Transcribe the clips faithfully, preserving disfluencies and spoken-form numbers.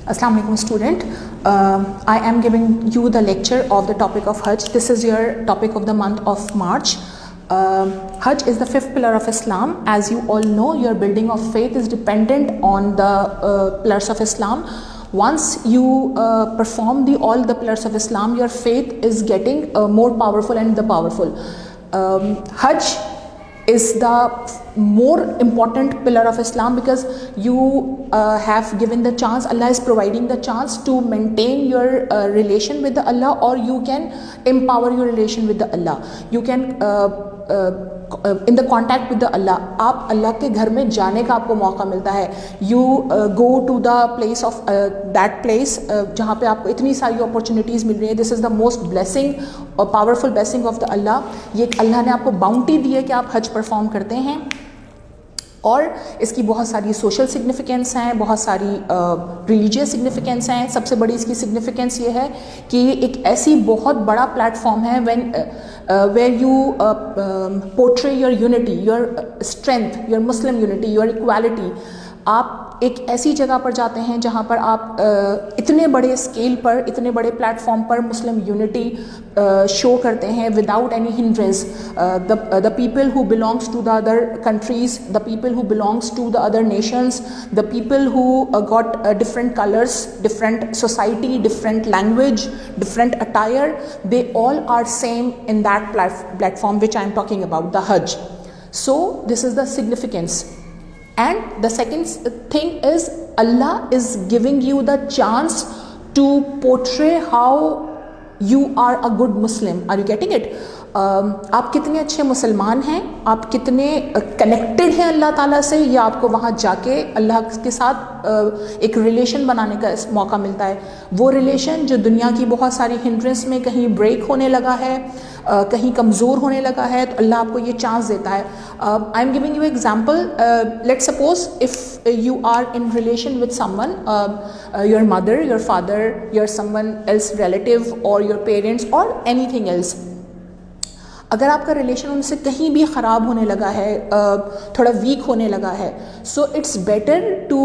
Assalamu alaikum student. Uh, I am giving you the lecture of the topic of Hajj. This is your topic of the month of March. Uh, Hajj is the fifth pillar of Islam. As you all know, your building of faith is dependent on the uh, pillars of Islam. Once you uh, perform the all the pillars of Islam, your faith is getting uh, more powerful and the powerful. Um, Hajj is the more important pillar of Islam because you uh, have given the chance, Allah is providing the chance to maintain your uh, relation with the Allah, or you can empower your relation with the Allah. You can uh, uh, in the contact with the Allah. आप अल्लाह के घर में जाने का आपको मौका मिलता है. You uh, go to the place of uh, that place uh, जहाँ पे आपको इतनी सारी opportunities मिल रही हैं. This is the most blessing or powerful blessing of the Allah. ये अल्लाह ने आपको बाउंटी दी है कि आप हज परफॉर्म करते हैं, और इसकी बहुत सारी सोशल सिग्निफिकेंस हैं, बहुत सारी रिलीजियस सिग्निफिकेंस हैं. सबसे बड़ी इसकी सिग्निफिकेंस ये है कि ये एक ऐसी बहुत बड़ा प्लेटफॉर्म है when where you portray your unity, your strength, your Muslim unity, your equality. आप एक ऐसी जगह पर जाते हैं जहाँ पर आप uh, इतने बड़े स्केल पर, इतने बड़े प्लेटफॉर्म पर मुस्लिम यूनिटी शो uh, करते हैं without any hindrance. The people who belongs to the other countries, the people who belongs to the other nations, the people who got different colours, different society, different language, different attire, they all are same in that platform which I am talking about, the Hajj. So this is the significance. And the second thing is Allah is giving you the chance to portray how you are a good Muslim. Are you getting it? Uh, आप कितने अच्छे मुसलमान हैं, आप कितने connected हैं अल्लाह ताला से, या आपको वहाँ जाके अल्लाह के साथ uh, एक रिलेशन बनाने का मौका मिलता है. वो रिलेशन जो दुनिया की बहुत सारी हिंड्रेंस में कहीं ब्रेक होने लगा है, uh, कहीं कमज़ोर होने लगा है, तो अल्लाह आपको ये चांस देता है. I am giving you example. Let's suppose if you are in relation with someone, your mother, your father, your someone else relative, और योर पेरेंट्स, और एनीथिंग एल्स. अगर आपका रिलेशन उनसे कहीं भी ख़राब होने लगा है, थोड़ा वीक होने लगा है, so it's better to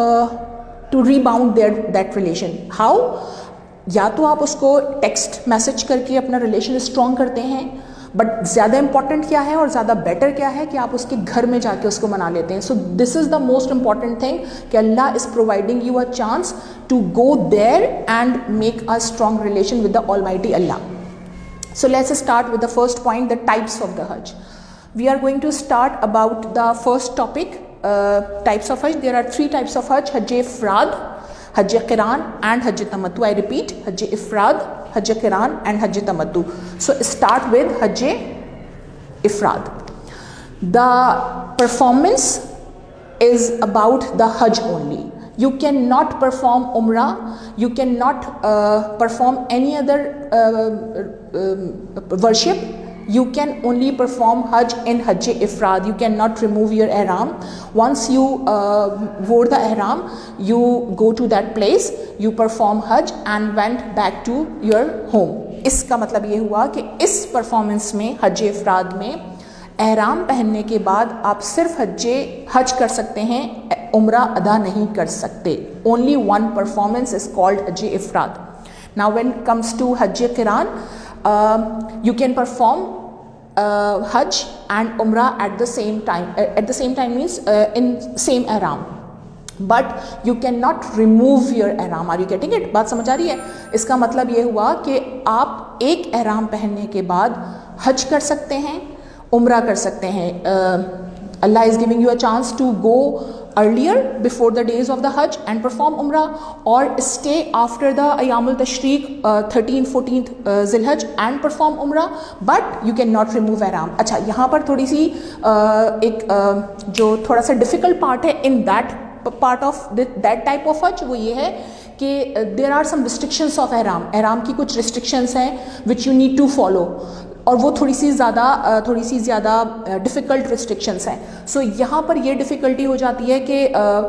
to rebound there that relation. How? या तो आप उसको टेक्स्ट मैसेज करके अपना रिलेशन स्ट्रॉन्ग करते हैं, बट ज़्यादा इंपॉर्टेंट क्या है और ज़्यादा बेटर क्या है कि आप उसके घर में जाके उसको मना लेते हैं. So this is the most important thing कि Allah is providing you a chance to go there and make a strong relation with the almighty Allah. So let's start with the first point, the types of the Hajj. We are going to start about the first topic, uh, types of Hajj. There are three types of Hajj: Hajj Ifrad, Hajj Qiran, and Hajj Tamattu. I repeat, Hajj Ifrad, Hajj Qiran, and Hajj Tamattu. So start with Hajj Ifrad. The performance is about the Hajj only. You cannot perform Umrah, you cannot uh, perform any other uh, uh, worship. You can only perform Hajj in Hajj Ifrad. You cannot remove your ihram. Once you uh, wore the ihram, you go to that place, you perform Hajj and went back to your home. इसका मतलब ये हुआ कि इस performance में, Hajj Ifrad में, एहराम पहनने के बाद आप सिर्फ हज हज कर सकते हैं, उम्रा अदा नहीं कर सकते. Only one performance is called Hajj इफराद. Now when comes to Hajj क़िरान, you can perform Hajj and Umrah at the same time. At the same time means in same ihram, but you can not remove your ihram. Are you getting it? बात समझ आ रही है? इसका मतलब ये हुआ कि आप एक एहराम पहनने के बाद हज कर सकते हैं, उम्रा कर सकते हैं. Allah is giving you a chance to go earlier before the days of the Hajj and perform Umrah, और स्टे आफ्टर द अयामुल तशरीक थर्टीन फोर्टीन जिलहज and perform Umrah, but you can not remove ihram. अच्छा, यहाँ पर थोड़ी सी uh, एक uh, जो थोड़ा सा डिफ़िकल्ट पार्ट है in that part of that type of Hajj, वो ये है कि there are some restrictions of ihram. एहराम की कुछ रिस्ट्रिक्शंस हैं which you need to follow, और वो थोड़ी सी ज़्यादा थोड़ी सी ज़्यादा डिफ़िकल्ट रिस्ट्रिक्शंस हैं. सो so, यहाँ पर ये डिफ़िकल्टी हो जाती है कि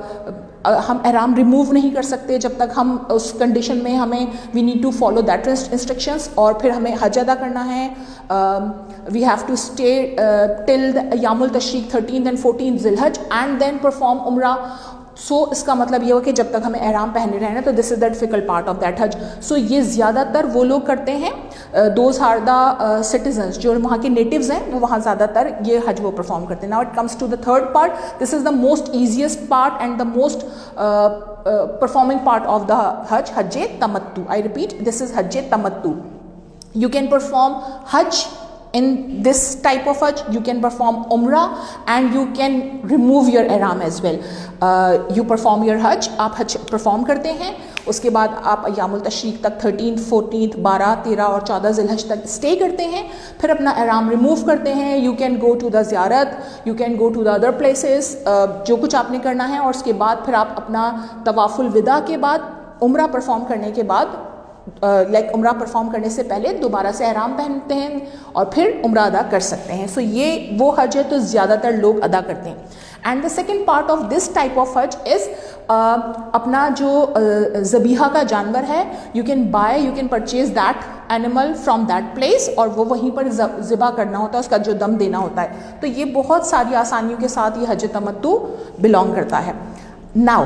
हम एहराम रिमूव नहीं कर सकते जब तक हम उस कंडीशन में, हमें we need to follow that instructions, और फिर हमें हज अदा करना है. We have to stay till the यामुल तशरीक थर्टीन एंड फोर्टीन जिलहज and then perform Umrah. So so, इसका मतलब ये हो कि जब तक हमें एहराम पहने रहना, तो this is the difficult part of that Hajj. So ये ज़्यादातर वो लोग करते हैं, दोज आर द सिटीजन्स, जो वहाँ के नेटिव्स हैं, वो वहाँ ज़्यादातर ये हज वो परफॉर्म करते हैं। Now it comes to the third part, this is the most easiest part and the most performing part of the Hajj, Hajj तमत्तु। I repeat, this is Hajj तमत्तु। You can perform Hajj in this type of Hajj. You can perform Umrah and you can remove your ihram as well. Uh, you perform your Hajj. आप Hajj perform करते हैं, उसके बाद आप अय्यामुल तशरीक तक thirteen, fourteen, बारह, तेरह और चौदह ज़िलहज तक स्टे करते हैं, फिर अपना ihram रिमूव करते हैं। You can go to the ज़ियारत, you can go to the other places, uh, जो कुछ आपने करना है, और उसके बाद फिर आप अपना तवाफुल विदा के बाद, उम्रा परफॉर्म करने के बाद, लाइक uh, उम्रा परफॉर्म करने से पहले दोबारा से एहराम पहनते हैं और फिर उम्रा अदा कर सकते हैं। सो so, ये वो हज है तो ज़्यादातर लोग अदा करते हैं। And the second part of this type of Hajj is अपना जो ज़बीहा uh, का जानवर है, you can buy, you can purchase that animal from that place, और वो वहीं पर ज़िबा करना होता है, उसका जो दम देना होता है। तो ये बहुत सारी आसानियों के साथ ये हज तमत्तु बिलोंग करता है। Now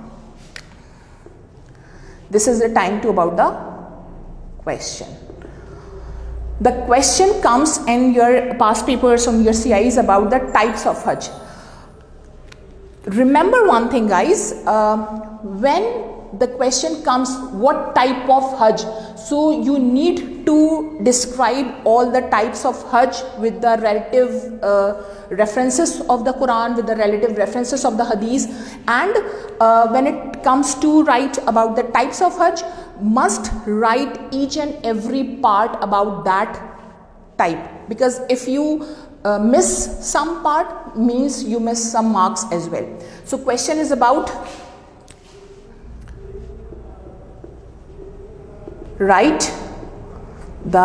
this is the time to about the question. The question comes in your past papers on your C Is about the types of Hajj. Remember one thing guys, uh, when the question comes what type of Hajj, so you need to describe all the types of Hajj with the relative uh, references of the Quran, with the relative references of the Hadith, and uh, when it comes to write about the types of Hajj, must write each and every part about that type, because if you uh, miss some part, means you miss some marks as well. So question is about write the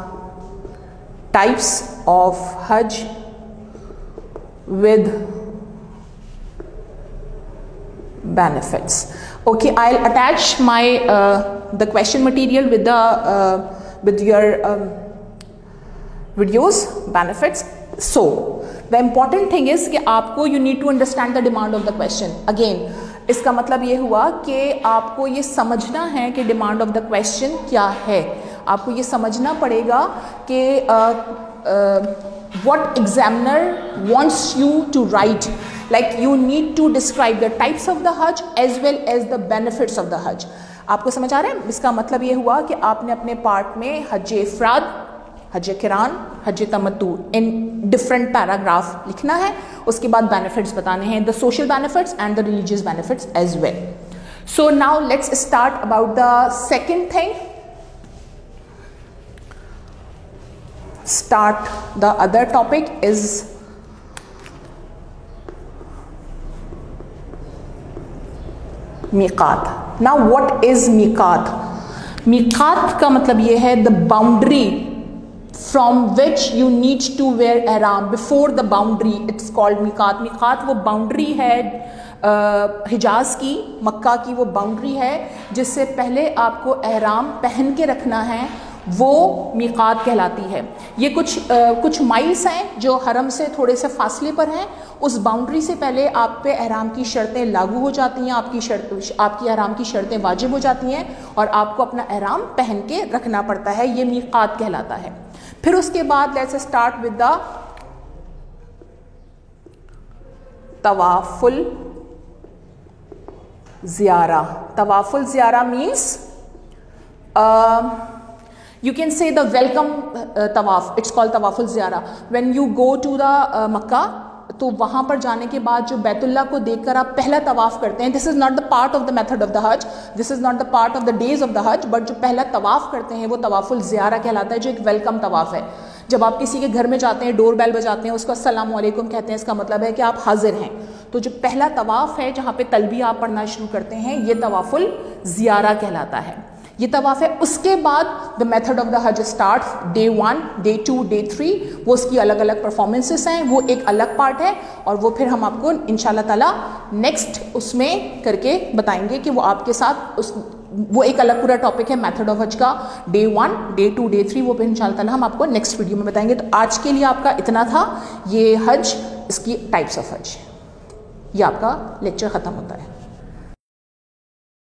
types of Hajj with benefits. Okay, I'll attach my uh, the question material with the uh, with your um, videos benefits. So the important thing is कि आपको you need to understand the demand of the question. Again, इसका मतलब ये हुआ कि आपको ये समझना है कि डिमांड ऑफ द क्वेश्चन क्या है। आपको ये समझना पड़ेगा कि what examiner wants you to write, like you need to describe the types of the Hajj as well as the benefits of the Hajj. आपको समझ आ रहा है? इसका मतलब ये हुआ कि आपने अपने पार्ट में हज इफ्राद, हज किरान, हज तमत्तु इन डिफरेंट पैराग्राफ लिखना है, उसके बाद बेनिफिट्स बताने हैं, the social benefits and the religious benefits as well. So now let's start about the second thing. Start the other topic is मीकात। नाउ व्हाट इज मीकात? मीकात का मतलब ये है the boundary from which you need to wear ihram, before the boundary, it's called मीकात। मीकात वो बाउंड्री है हिजाज की, मक्का की वो बाउंड्री है जिससे पहले आपको एहराम पहन के रखना है, वो मीकात कहलाती है। ये कुछ आ, कुछ माइल्स हैं जो हरम से थोड़े से फासले पर हैं। उस बाउंड्री से पहले आप पे एहराम की शर्तें लागू हो जाती हैं, आपकी शर्त आपकी एहराम की शर्तें वाजिब हो जाती हैं और आपको अपना एहराम पहन के रखना पड़ता है, ये मीकात कहलाता है। फिर उसके बाद लेट्स स्टार्ट विद द तवाफुल ज़ियारा। तवाफुल ज़ियारा means you can say the welcome uh, tawaf, it's called tawaful ziyara. When you go to the uh, Makkah, तो वहाँ पर जाने के बाद जो बैतुल्लाह को देखकर आप पहला तवाफ़ करते हैं, this is not the part of the method of the Hajj, this is not the part of the days of the Hajj, but जो पहला तवाफ़ करते हैं वो तवाफुल ज़ियारा कहलाता है, जो एक वेलकम तवाफ़ है। जब आप किसी के घर में जाते हैं, डोर बेल बजाते हैं, उसको अस्सलामु अलैकुम कहते हैं, इसका मतलब है कि आप हाजिर हैं। तो जो पहला तवाफ़ है जहाँ पे तलबिया आप पढ़ना शुरू करते हैं, ये तवाफुल ज़ियारा कहलाता है, ये तवाफ़ है। उसके बाद the method of the Hajj start, day one, day two, day three, वो उसकी अलग अलग परफॉर्मेंसेस हैं, वो एक अलग पार्ट है और वो फिर हम आपको इंशाल्लाह ताला नेक्स्ट उसमें करके बताएंगे कि वो आपके साथ उस वो एक अलग पूरा टॉपिक है मेथड ऑफ हज का, day one, day two, day three, वो फिर इंशाल्लाह ताला हम आपको नेक्स्ट वीडियो में बताएंगे। तो आज के लिए आपका इतना था, ये हज, इसकी टाइप्स ऑफ हज, ये आपका लेक्चर ख़त्म होता है।